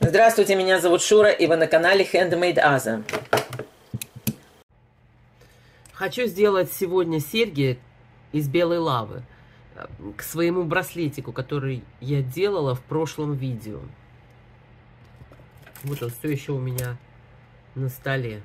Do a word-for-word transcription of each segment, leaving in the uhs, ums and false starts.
Здравствуйте, меня зовут Шура, и вы на канале Handmade Aza. Хочу сделать сегодня серьги из белой лавы к своему браслетику, который я делала в прошлом видео. Вот он все еще у меня на столе.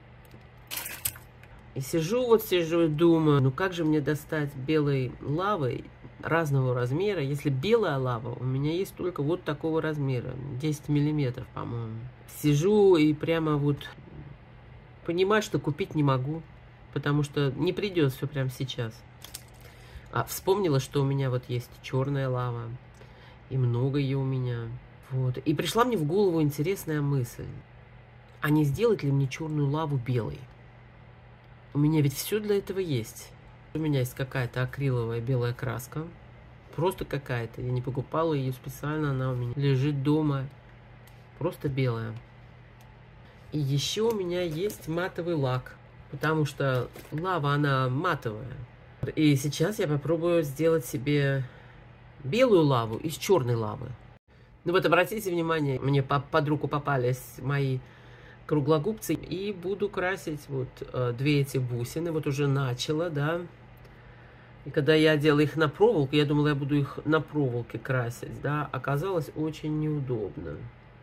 И сижу, вот сижу и думаю, ну как же мне достать белой лавы разного размера, если белая лава у меня есть только вот такого размера, десять миллиметров, по-моему. Сижу и прямо вот понимаю, что купить не могу, потому что не придет все прямо сейчас. А вспомнила, что у меня вот есть черная лава, и много ее у меня. Вот. И пришла мне в голову интересная мысль, а не сделать ли мне черную лаву белой? У меня ведь все для этого есть. У меня есть какая-то акриловая белая краска. Просто какая-то. Я не покупала ее специально. Она у меня лежит дома. Просто белая. И еще у меня есть матовый лак. Потому что лава, она матовая. И сейчас я попробую сделать себе белую лаву из черной лавы. Ну вот обратите внимание, мне под руку попались мои круглогубцы, и буду красить вот э, две эти бусины. Вот уже начала, да. И когда я делала их на проволоку, я думала, я буду их на проволоке красить, да. Оказалось очень неудобно.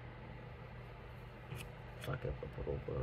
Так, я попробую.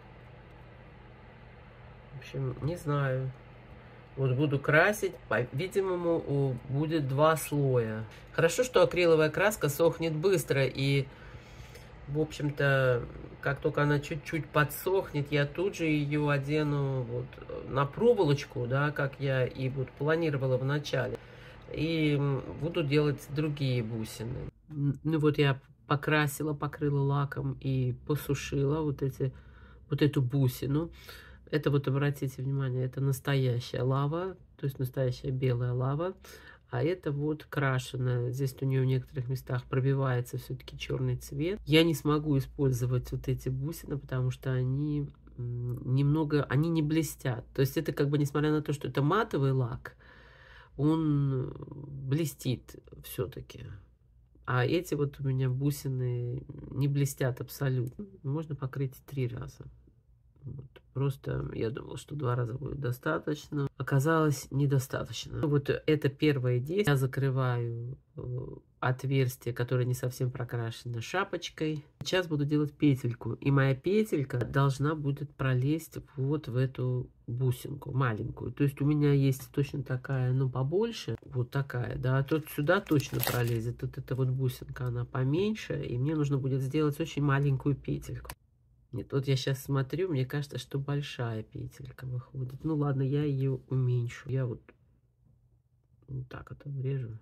В общем, не знаю. Вот буду красить, по-видимому, будет два слоя. Хорошо, что акриловая краска сохнет быстро, и в общем-то, как только она чуть-чуть подсохнет, я тут же ее одену вот на проволочку, да, как я и вот планировала в начале. И буду делать другие бусины. Ну вот я покрасила, покрыла лаком и посушила вот, эти, вот эту бусину. Это вот, обратите внимание, это настоящая лава, то есть настоящая белая лава. А это вот крашеная. Здесь у нее в некоторых местах пробивается все-таки черный цвет. Я не смогу использовать вот эти бусины, потому что они немного, они не блестят. То есть это как бы, несмотря на то, что это матовый лак, он блестит все-таки. А эти вот у меня бусины не блестят абсолютно. Можно покрыть три раза. Вот. Просто я думала, что два раза будет достаточно. Оказалось, недостаточно. Вот это первое действие. Я закрываю отверстие, которое не совсем прокрашено, шапочкой. Сейчас буду делать петельку. И моя петелька должна будет пролезть вот в эту бусинку маленькую. То есть у меня есть точно такая, ну побольше. Вот такая, да. А тут сюда точно пролезет. Вот эта вот бусинка, она поменьше. И мне нужно будет сделать очень маленькую петельку. Нет, вот я сейчас смотрю, мне кажется, что большая петелька выходит. Ну ладно, я ее уменьшу. Я вот, вот так это врежу.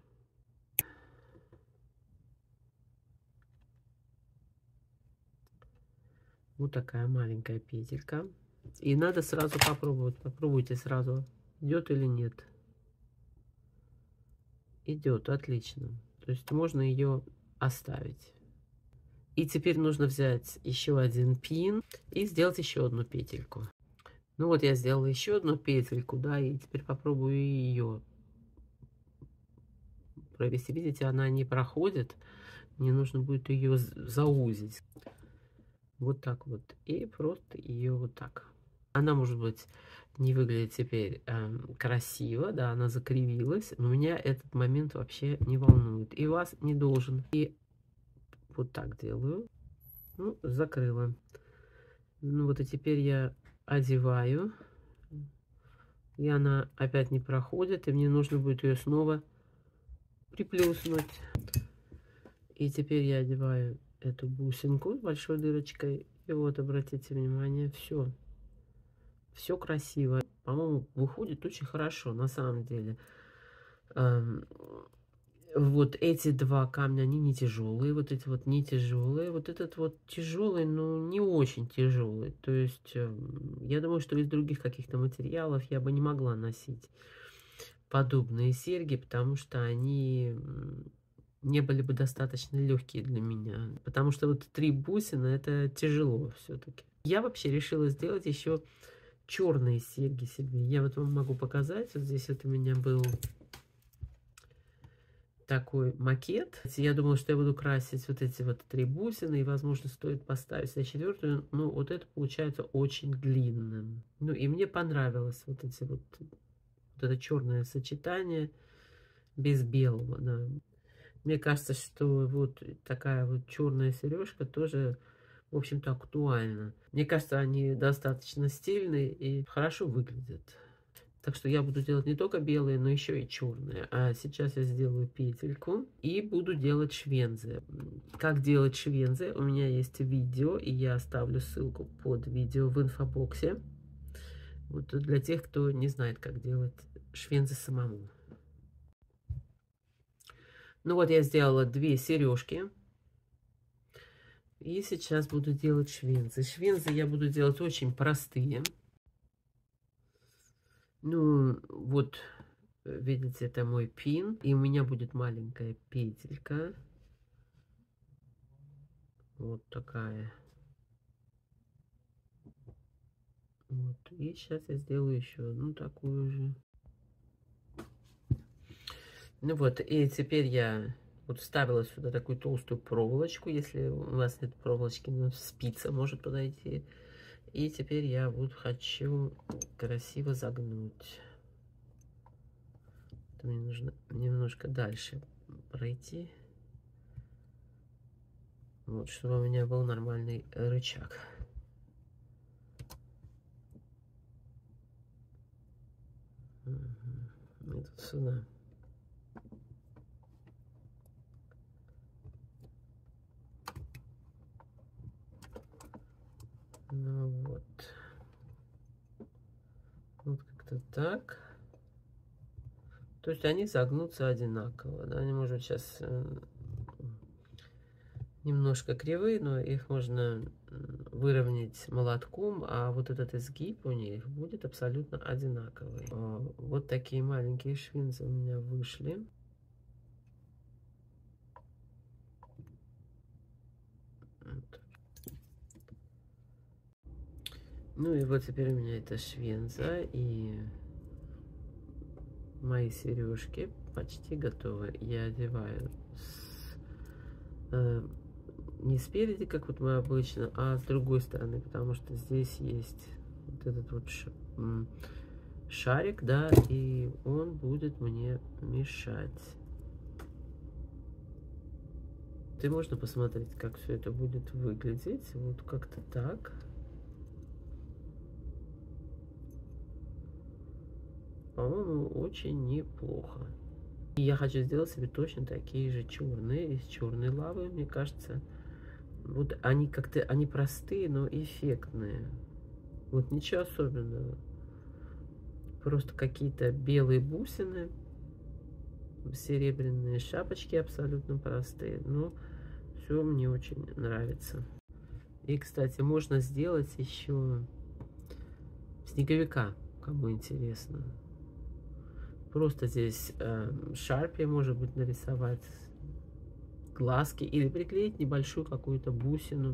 Вот такая маленькая петелька. И надо сразу попробовать. Попробуйте сразу, идет или нет. Идет, отлично. То есть можно ее оставить. И теперь нужно взять еще один пин и сделать еще одну петельку. Ну вот я сделала еще одну петельку, да, и теперь попробую ее провести. Видите, она не проходит. Мне нужно будет ее заузить. Вот так вот. И просто ее вот так. Она, может быть, не выглядит теперь э, красиво, да, она закривилась, но меня этот момент вообще не волнует. И вас не должен. И вот так делаю. Ну, закрыла. Ну вот и теперь я одеваю. И она опять не проходит. И мне нужно будет ее снова приплюснуть. И теперь я одеваю эту бусинку с большой дырочкой. И вот, обратите внимание, все. Все красиво. По-моему, выходит очень хорошо, на самом деле. Вот эти два камня, они не тяжелые. Вот эти вот не тяжелые. Вот этот вот тяжелый, но не очень тяжелый. То есть, я думаю, что из других каких-то материалов я бы не могла носить подобные серьги, потому что они не были бы достаточно легкие для меня. Потому что вот три бусины, это тяжело все-таки. Я вообще решила сделать еще черные серьги себе. Я вот вам могу показать. Вот здесь вот у меня был такой макет. Я думала, что я буду красить вот эти вот три бусины, и, возможно, стоит поставить на четвертую. Но вот это получается очень длинным. Ну, и мне понравилось вот эти вот, вот это черное сочетание без белого, да. Мне кажется, что вот такая вот черная сережка тоже, в общем-то, актуальна. Мне кажется, они достаточно стильные и хорошо выглядят. Так что я буду делать не только белые, но еще и черные. А сейчас я сделаю петельку и буду делать швензы. Как делать швензы? У меня есть видео, и я оставлю ссылку под видео в инфобоксе. Вот для тех, кто не знает, как делать швензы самому. Ну вот я сделала две сережки. И сейчас буду делать швензы. Швензы я буду делать очень простые. Ну, вот, видите, это мой пин. И у меня будет маленькая петелька. Вот такая. Вот. И сейчас я сделаю еще одну такую же. Ну вот, и теперь я вот вставила сюда такую толстую проволочку. Если у вас нет проволочки, ну, спица может подойти. И теперь я вот хочу красиво загнуть. Это мне нужно немножко дальше пройти. Вот, чтобы у меня был нормальный рычаг. Угу. И тут сюда. Ну вот. Вот как-то так. То есть они загнутся одинаково. Да? Они, может, сейчас э, немножко кривые, но их можно выровнять молотком, а вот этот изгиб у них будет абсолютно одинаковый. Вот такие маленькие швинцы у меня вышли. Вот. Ну и вот теперь у меня это швенза, и мои сережки почти готовы. Я одеваю с, э, не спереди, как вот мы обычно, а с другой стороны, потому что здесь есть вот этот вот шарик, да, и он будет мне мешать. И можно посмотреть, как все это будет выглядеть. Вот как-то так. По-моему, очень неплохо. И я хочу сделать себе точно такие же черные, из черной лавы, мне кажется. Вот они как-то, они простые, но эффектные. Вот ничего особенного. Просто какие-то белые бусины, серебряные шапочки абсолютно простые. Но все мне очень нравится. И, кстати, можно сделать еще снеговика, кому интересно. Просто здесь э, шарпи, может быть, нарисовать глазки или приклеить небольшую какую-то бусину.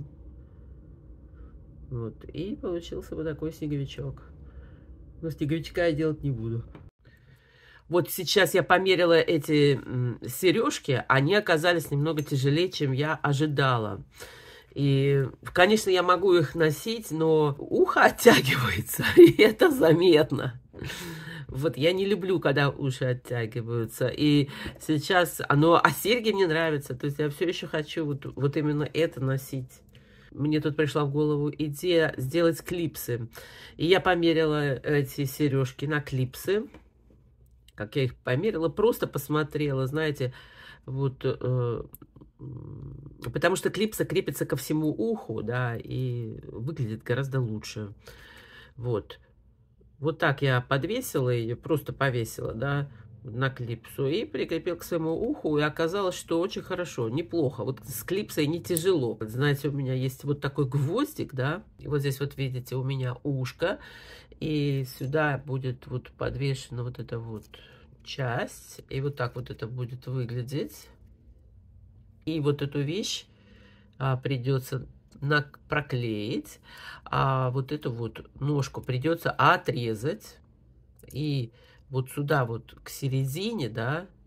Вот. И получился вот такой снеговичок. Но снеговичка я делать не буду. Вот сейчас я померила эти сережки. Они оказались немного тяжелее, чем я ожидала. И, конечно, я могу их носить, но ухо оттягивается, и это заметно. Вот я не люблю, когда уши оттягиваются. И сейчас оно... А серьги мне нравятся. То есть я все еще хочу вот, вот именно это носить. Мне тут пришла в голову идея сделать клипсы. И я померила эти сережки на клипсы. Как я их померила, просто посмотрела, знаете, вот... Э, потому что клипса крепится ко всему уху, да, и выглядит гораздо лучше. Вот. Вот так я подвесила ее, просто повесила, да, на клипсу и прикрепил к своему уху, и оказалось, что очень хорошо, неплохо. Вот с клипсой не тяжело. Знаете, у меня есть вот такой гвоздик, да, и вот здесь вот видите у меня ушко, и сюда будет вот подвешена вот эта вот часть, и вот так вот это будет выглядеть. И вот эту вещь а, придется на, проклеить, а вот эту вот ножку придется отрезать. И вот сюда вот к середине, да,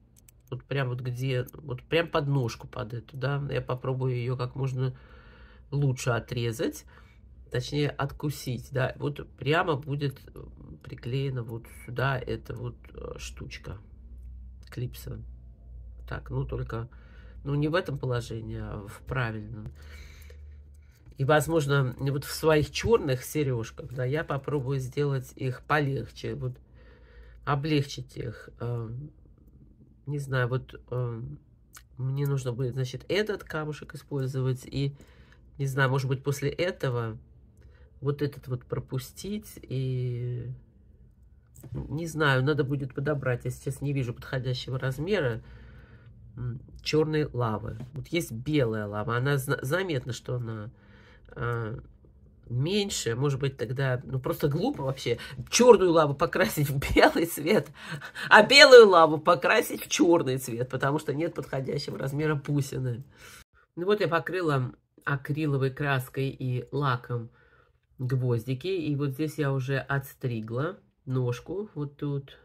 вот прям вот где, вот прям под ножку под эту, да, я попробую ее как можно лучше отрезать, точнее откусить, да, вот прямо будет приклеена вот сюда эта вот штучка, клипса. Так, ну только, ну не в этом положении, а в правильном. И, возможно, вот в своих черных сережках, да, я попробую сделать их полегче, вот облегчить их. Э, не знаю, вот э, мне нужно будет, значит, этот камушек использовать и, не знаю, может быть, после этого вот этот вот пропустить и, не знаю, надо будет подобрать. Я сейчас не вижу подходящего размера черной лавы. Вот есть белая лава, она заметно, что она э, меньше, может быть, тогда, ну, просто глупо вообще черную лаву покрасить в белый цвет, а белую лаву покрасить в черный цвет, потому что нет подходящего размера бусины. Ну вот я покрыла акриловой краской и лаком гвоздики, и вот здесь я уже отстригла ножку вот тут.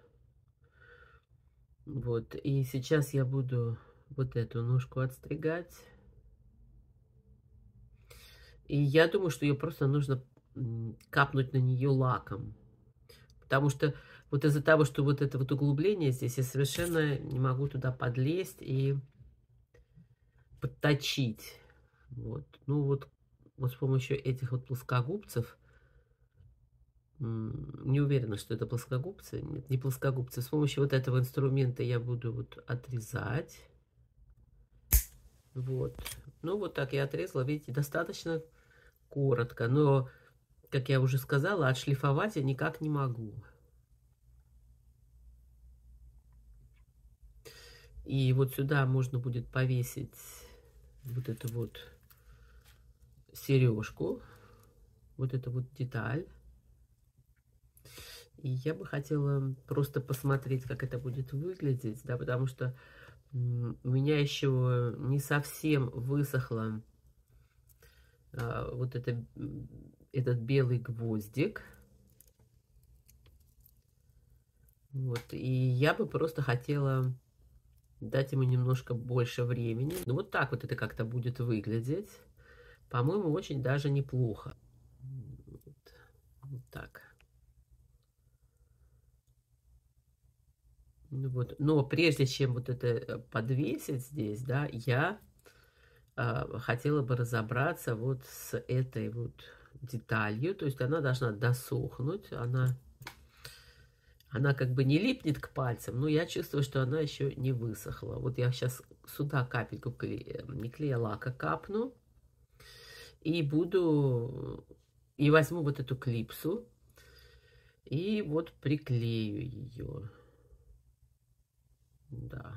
Вот, и сейчас я буду вот эту ножку отстригать. И я думаю, что ее просто нужно капнуть на нее лаком. Потому что вот из-за того, что вот это вот углубление здесь, я совершенно не могу туда подлезть и подточить. Вот. Ну вот, вот с помощью этих вот плоскогубцев, не уверена, что это плоскогубцы, нет, не плоскогубцы, с помощью вот этого инструмента я буду вот отрезать. Вот. Ну вот так я отрезала, видите, достаточно коротко, но, как я уже сказала, отшлифовать я никак не могу. И вот сюда можно будет повесить вот эту вот сережку, вот эту вот деталь. И я бы хотела просто посмотреть, как это будет выглядеть, да, потому что у меня еще не совсем высохло а, вот это, этот белый гвоздик. Вот, и я бы просто хотела дать ему немножко больше времени. Ну, вот так вот это как-то будет выглядеть. По-моему, очень даже неплохо. Вот, вот так. Ну, вот. Но прежде чем вот это подвесить здесь, да, я э, хотела бы разобраться вот с этой вот деталью. То есть она должна досохнуть. Она, она как бы не липнет к пальцам, но я чувствую, что она еще не высохла. Вот я сейчас сюда капельку клея, не клея, лака капну. И буду, и возьму вот эту клипсу, и вот приклею ее. Да.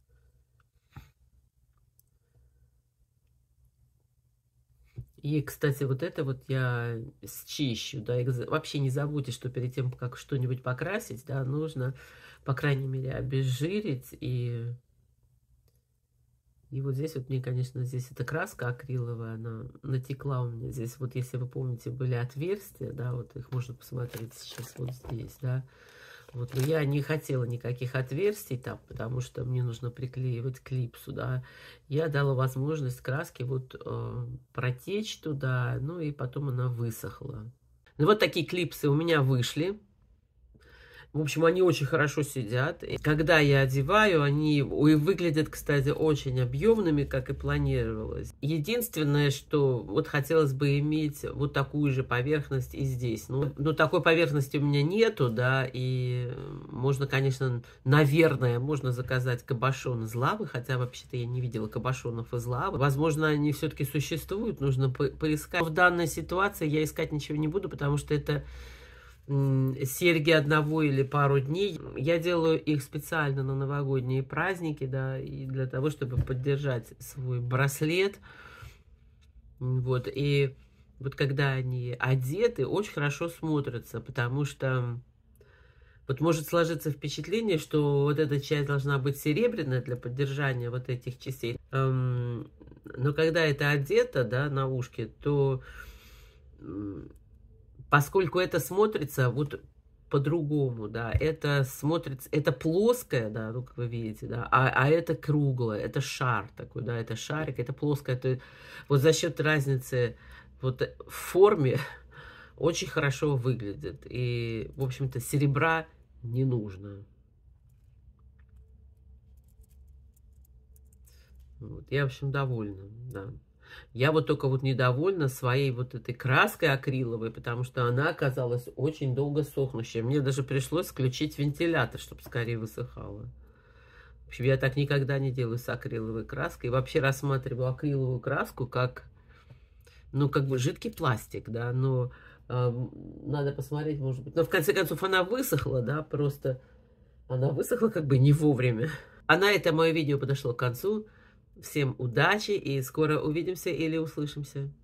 И, кстати, вот это вот я счищу, да, и вообще не забудьте, что перед тем, как что-нибудь покрасить, да, нужно, по крайней мере, обезжирить и... И вот здесь вот мне, конечно, здесь эта краска акриловая, она натекла у меня здесь. Вот если вы помните, были отверстия, да, вот их можно посмотреть сейчас вот здесь, да. Вот, но я не хотела никаких отверстий там, потому что мне нужно приклеивать клипсу, да. Я дала возможность краске вот э, протечь туда, ну и потом она высохла. Ну вот такие клипсы у меня вышли. В общем, они очень хорошо сидят. И когда я одеваю, они ой, выглядят, кстати, очень объемными, как и планировалось. Единственное, что вот хотелось бы иметь вот такую же поверхность и здесь. Ну, но такой поверхности у меня нету, да, и можно, конечно, наверное, можно заказать кабошон из лавы, хотя вообще-то я не видела кабошонов из лавы. Возможно, они все-таки существуют, нужно по поискать. В данной ситуации я искать ничего не буду, потому что это... серьги одного или пару дней. Я делаю их специально на новогодние праздники, да, и для того, чтобы поддержать свой браслет. Вот, и вот когда они одеты, очень хорошо смотрятся, потому что вот может сложиться впечатление, что вот эта часть должна быть серебряная для поддержания вот этих частей. Эм, но когда это одето, да, на ушке, то... поскольку это смотрится, вот по-другому, да. Это смотрится, это плоское, да, ну, как вы видите, да, а, а это круглое, это шар такой, да, это шарик, это плоское. Это, вот за счет разницы вот в форме очень хорошо выглядит. И, в общем-то, серебра не нужно. Вот. Я, в общем, довольна, да. Я вот только вот недовольна своей вот этой краской акриловой, потому что она оказалась очень долго сохнущей. Мне даже пришлось включить вентилятор, чтобы скорее высыхала. В общем, я так никогда не делаю с акриловой краской. И вообще рассматриваю акриловую краску как, ну, как бы жидкий пластик, да, но э, надо посмотреть, может быть. Но в конце концов она высохла, да, просто она высохла как бы не вовремя. А на этом мое видео подошло к концу. Всем удачи и скоро увидимся или услышимся.